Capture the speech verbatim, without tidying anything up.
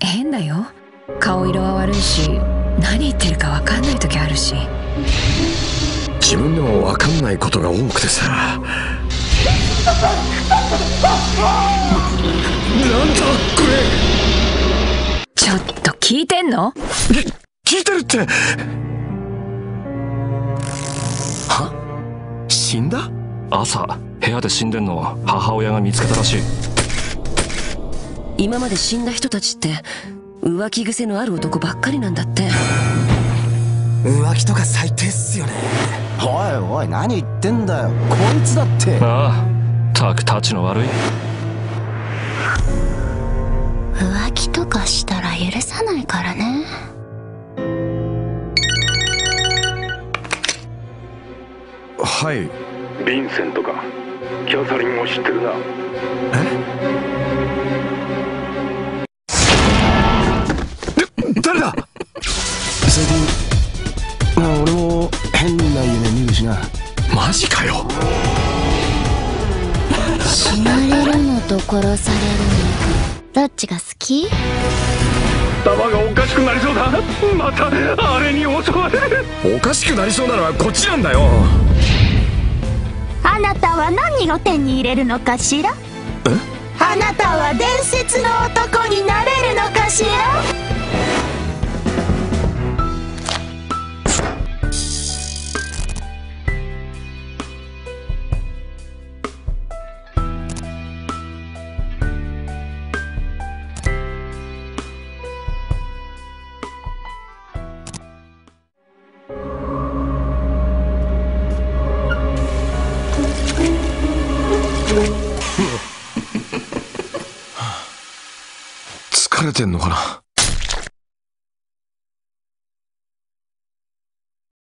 変だよ。顔色は悪いし、何言ってるか分かんない時あるし。 自分でも分かんないことが多くてさ。なんだこれ。 ちょっと聞いてんの？ き聞いてるって。は？死んだ？ 朝部屋で死んでんのを母親が見つけたらしい。 今まで死んだ人たちって浮気癖のある男ばっかりなんだって。 浮気とか最低っすよね。おいおい、何言ってんだよ、こいつだって。 ああ、たくたちの悪い。 浮気とかしたら許さないからね。 はい。 ヴィンセントか。キャサリンを知ってるな。 え？誰だ？ 最近、まあ、俺も変な夢見るしな。 マジかよ。 死なれるのと殺されるのどっちが好き？ 頭がおかしくなりそうだ。またあれに襲われる。 おかしくなりそうなのはこっちなんだよ。 あなたは何を手に入れるのかしら？ え？ あなたは伝説の男になれるのかしら？ 疲れてんのかな。